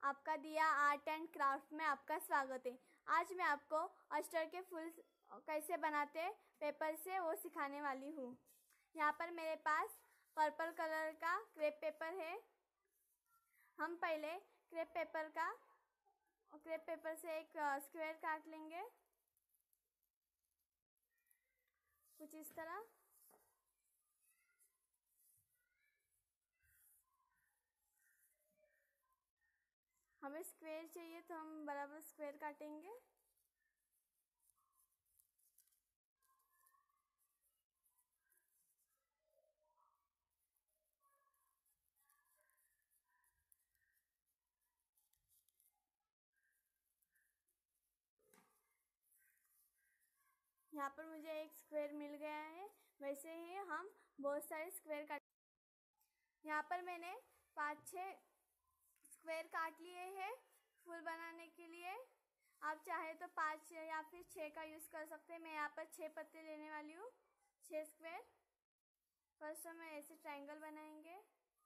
आपका दिया art and craft में आपका स्वागत है। आज मैं आपको अस्टर के फूल कैसे बनाते हैं पेपर से वो सिखाने वाली हूँ। यहाँ पर मेरे पास पर्पल कलर का क्रेप पेपर है। हम पहले क्रेप पेपर से एक स्क्वायर काट लेंगे, कुछ इस तरह। हमें स्क्वायर चाहिए तो हम बराबर स्क्वायर काटेंगे। यहाँ पर मुझे एक स्क्वायर मिल गया है। वैसे ही हम बहुत सारे स्क्वायर काट। यहाँ पर मैंने 5-6 स्क्वायर काट लिए हैं फूल बनाने के लिए। आप चाहे तो 5 या फिर 6 का यूज़ कर सकते हैं। मैं यहाँ पर 6 पत्ते लेने वाली हूँ, 6 स्क्वायर। फर्स्ट हम ऐसे ट्रायंगल बनाएंगे।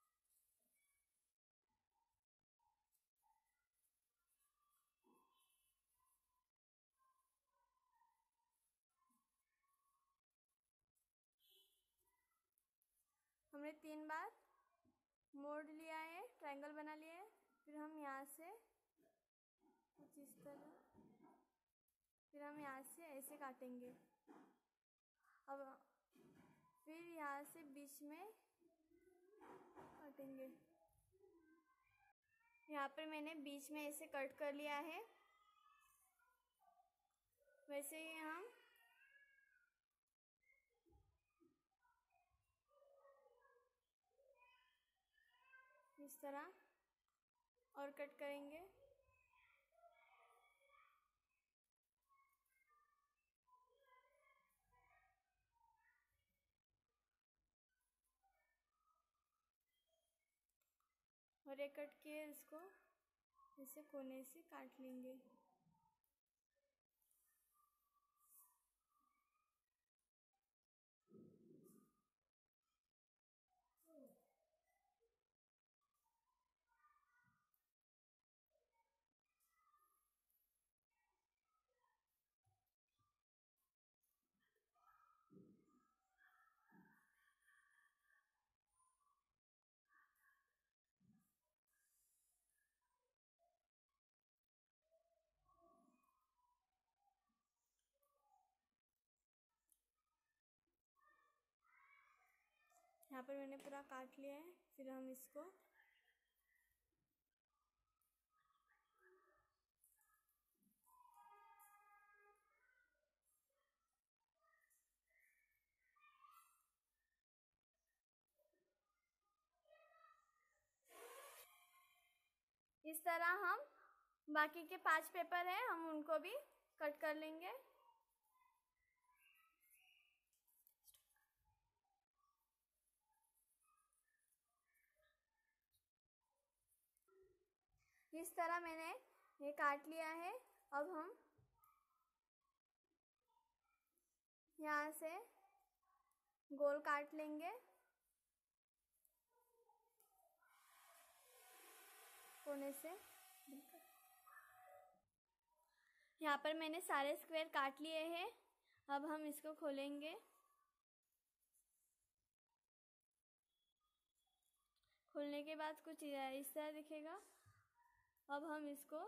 हमने 3 बार मोड़ लिया है, ट्रायंगल बना लिया है। फिर हम यहाँ से कुछ इस तरह, फिर हम यहाँ से ऐसे काटेंगे। अब फिर यहाँ से बीच में काटेंगे। यहाँ पर मैंने बीच में ऐसे कट कर लिया है। वैसे ही हम इस तरह और कट करेंगे। और एक कट किए इसको इसे कोने से काट लेंगे। यहाँ पर मैंने पूरा काट लिया है। फिर हम इसको इस तरह हम बाकी के 5 पेपर हैं, हम उनको भी कट कर लेंगे। इस तरह मैंने ये काट लिया है। अब हम यहाँ से गोल काट लेंगे कोने से। यहाँ पर मैंने सारे स्क्वायर काट लिए हैं। अब हम इसको खोलेंगे। खोलने के बाद कुछ इस तरह दिखेगा। अब हम इसको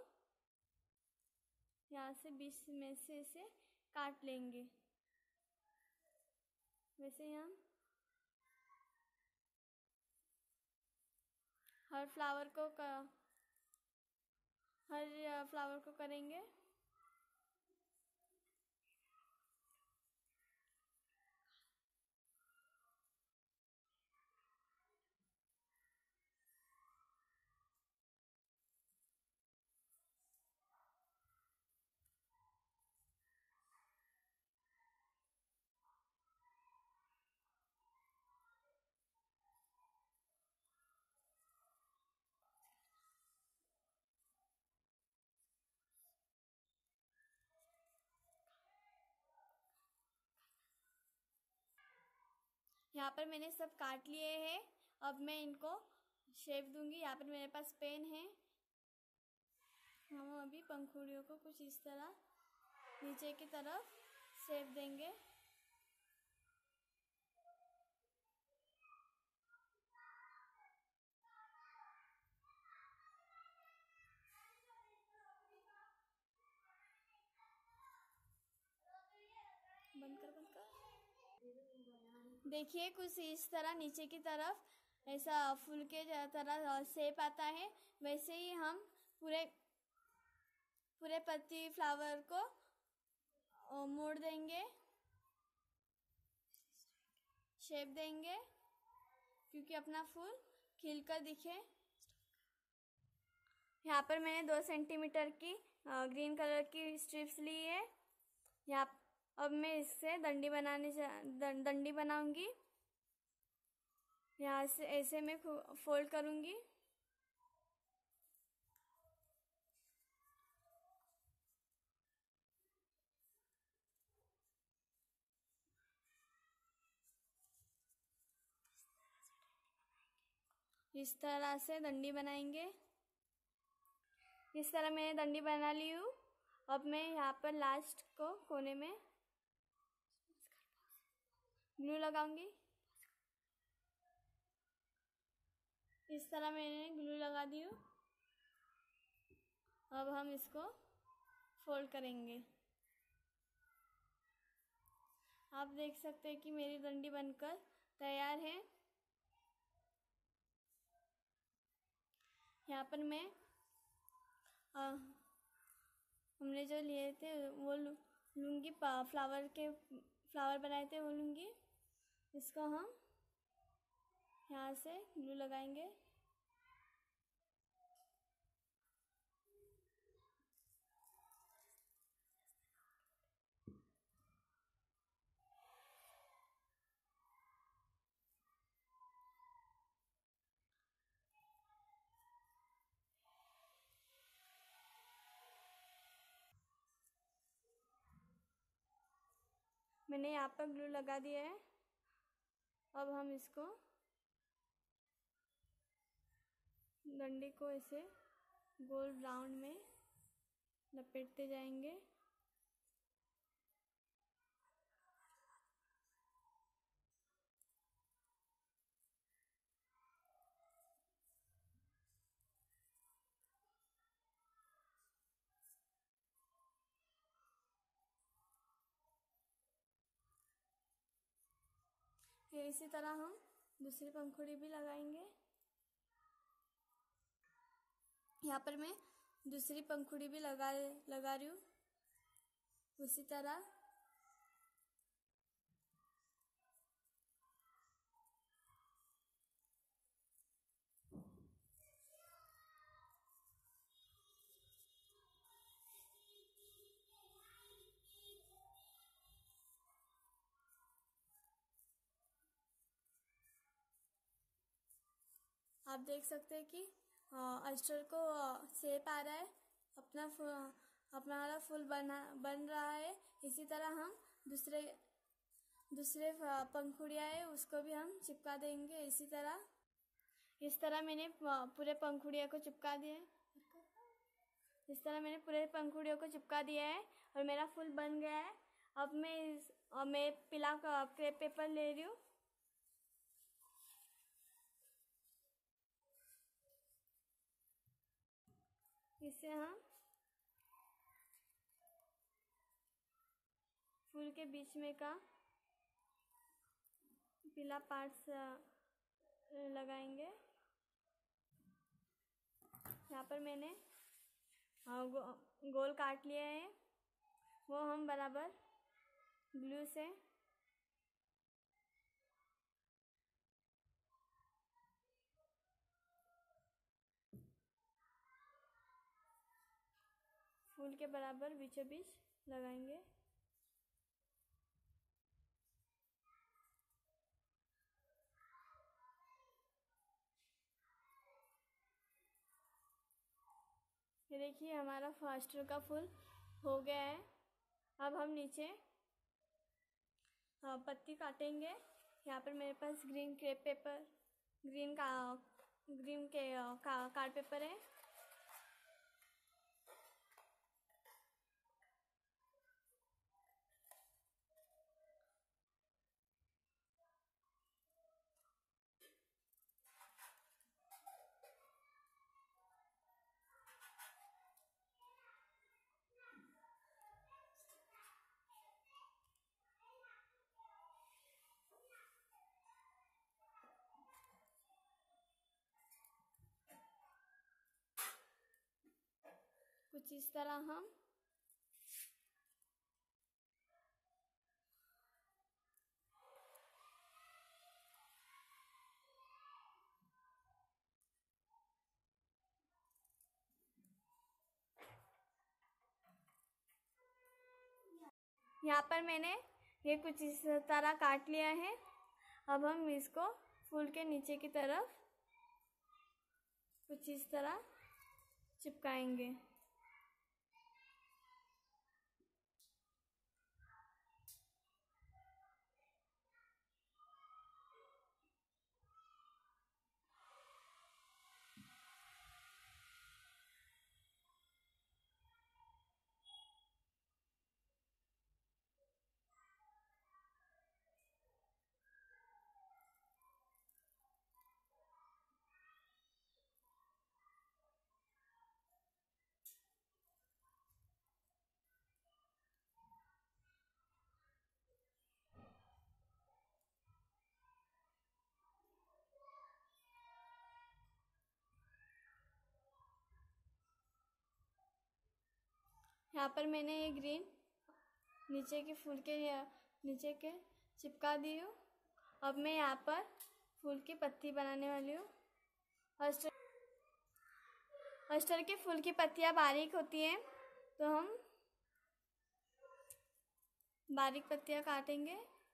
यहाँ से बीच में से इसे काट लेंगे। वैसे ही हम हर फ्लावर को करेंगे। यहाँ पर मैंने सब काट लिए हैं। अब मैं इनको शेप दूंगी। यहाँ पर मेरे पास पेन है, अभी पंखुड़ियों को कुछ इस तरह नीचे की तरफ शेप देंगे। बंद कर। देखिए कुछ इस तरह नीचे की तरफ ऐसा फूल के तरह शेप आता है। वैसे ही हम पूरे पत्ती फ्लावर को मोड़ देंगे, शेप देंगे, क्योंकि अपना फूल खिलकर दिखे। यहाँ पर मैंने 2 सेंटीमीटर की ग्रीन कलर की स्ट्रिप्स ली है। यहाँ अब मैं इससे डंडी बनाऊंगी। यहाँ से ऐसे मैं फोल्ड करूंगी। इस तरह से डंडी बनाएंगे। इस तरह मैंने डंडी बना ली हूँ। अब मैं यहाँ पर लास्ट को कोने में ग्लू लगाऊंगी। इस तरह मैंने ग्लू लगा दी हूँ। अब हम इसको फोल्ड करेंगे। आप देख सकते हैं कि मेरी डंडी बनकर तैयार है। यहाँ पर मैं हमने जो लिए थे वो लूँगी, फ्लावर बनाए थे वो लूँगी। इसको हम यहाँ से ग्लू लगाएंगे। मैंने यहाँ पर ग्लू लगा दिया है। अब हम इसको डंडी को ऐसे गोल राउंड में लपेटते जाएंगे। फिर इसी तरह हम दूसरी पंखुड़ी भी लगाएंगे। यहाँ पर मैं दूसरी पंखुड़ी भी लगा रही हूँ उसी तरह। आप देख सकते हैं कि अस्टर को शेप आ रहा है, अपना वाला फूल बन रहा है। इसी तरह हम दूसरे पंखुड़ियाँ है उसको भी हम चिपका देंगे इसी तरह। इस तरह मैंने पूरे पंखुड़ियों को चिपका दिया है। इस तरह मैंने पूरे पंखुड़ियों को चिपका दिया है और मेरा फूल बन गया है। अब मैं पीला क्रेप पेपर ले रही हूँ। इससे हम फूल के बीच में का पीला पार्ट्स लगाएंगे। यहाँ पर मैंने गोल काट लिया है, वो हम बराबर ग्लू से फूल के बराबर बीचों बीच लगाएंगे। ये देखिए हमारा फास्टर का फूल हो गया है। अब हम नीचे पत्ती काटेंगे। यहाँ पर मेरे पास ग्रीन क्रेप पेपर, ग्रीन के कार्ड पेपर है। कुछ इस तरह हम यहाँ पर मैंने ये कुछ इस तरह काट लिया है। अब हम इसको फूल के नीचे की तरफ कुछ इस तरह चिपकाएंगे। यहाँ पर मैंने ये ग्रीन नीचे के फूल के नीचे के चिपका दी हूँ। अब मैं यहाँ पर फूल की पत्ती बनाने वाली हूँ। अस्टर के फूल की पत्तियाँ बारीक होती हैं, तो हम बारीक पत्तियाँ काटेंगे।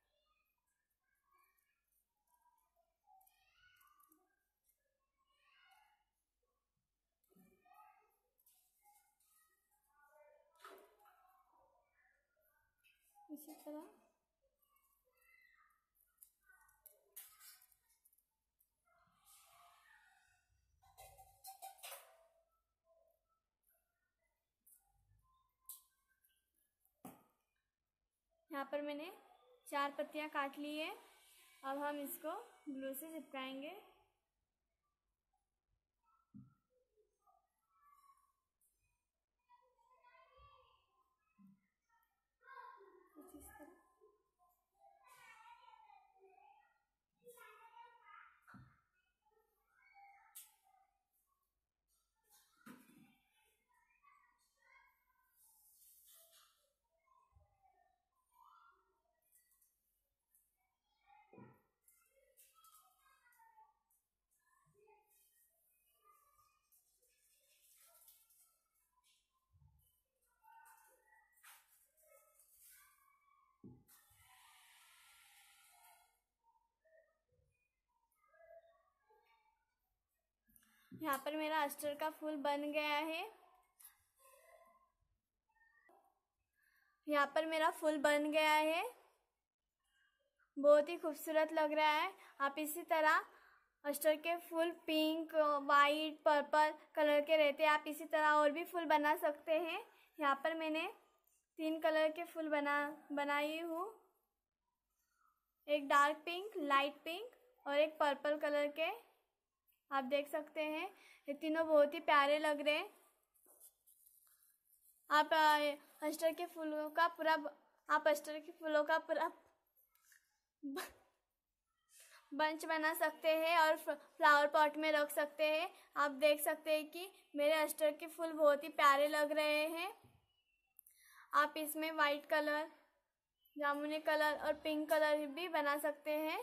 इसी तरह यहाँ पर मैंने 4 पत्तियाँ काट ली है। अब हम इसको ग्लू से चिपकाएंगे। कुछ इस तरह यहाँ पर मेरा अस्टर का फूल बन गया है। यहाँ पर मेरा फूल बन गया है, बहुत ही खूबसूरत लग रहा है। आप इसी तरह अस्टर के फूल पिंक, वाइट, पर्पल कलर के रहते हैं। आप इसी तरह और भी फूल बना सकते हैं। यहाँ पर मैंने 3 कलर के फूल बनाई हूँ, एक डार्क पिंक, लाइट पिंक और एक पर्पल कलर के। आप देख सकते हैं ये तीनों बहुत ही प्यारे लग रहे हैं। आप अस्टर के फूलों का पूरा बंच बना सकते हैं और फ्लावर पॉट में रख सकते हैं। आप देख सकते हैं कि मेरे अस्टर के फूल बहुत ही प्यारे लग रहे हैं। आप इसमें वाइट कलर, जामुनी कलर और पिंक कलर भी बना सकते हैं।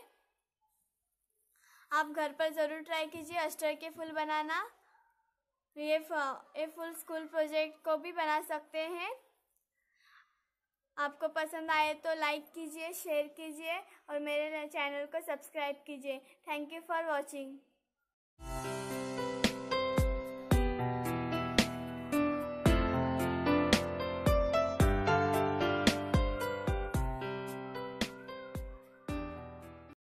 आप घर पर ज़रूर ट्राई कीजिए अस्टर के फूल बनाना। ये फुल स्कूल प्रोजेक्ट को भी बना सकते हैं। आपको पसंद आए तो लाइक कीजिए, शेयर कीजिए और मेरे चैनल को सब्सक्राइब कीजिए। Thank you for watching.